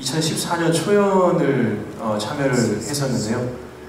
2014년 초연을 참여를 했었는데요.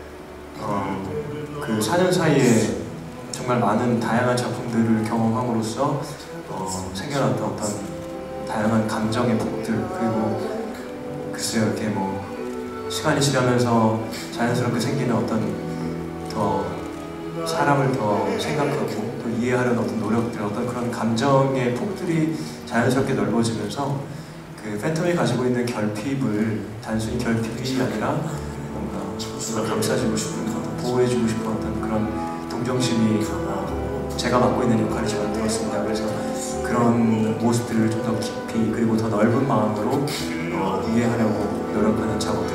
그 4년 사이에 정말 많은 다양한 작품들을 경험함으로써 생겨났던 어떤 다양한 감정의 폭들, 그리고 글쎄요, 이렇게 뭐 시간이 지나면서 자연스럽게 생기는 어떤 더 사람을 더 생각하고 또 이해하려는 어떤 노력들, 어떤 그런 감정의 폭들이 자연스럽게 넓어지면서 그 팬텀이 가지고 있는 결핍을 단순히 결핍이 아니라 뭔가 감싸주고 싶은, 보호해주고 싶은 어떤 그런 동정심이 제가 맡고 있는 역할이지만 들었습니다. 그래서 그런 모습들을 좀 더 깊이 그리고 더 넓은 마음으로 이해하려고 노력하는 작업들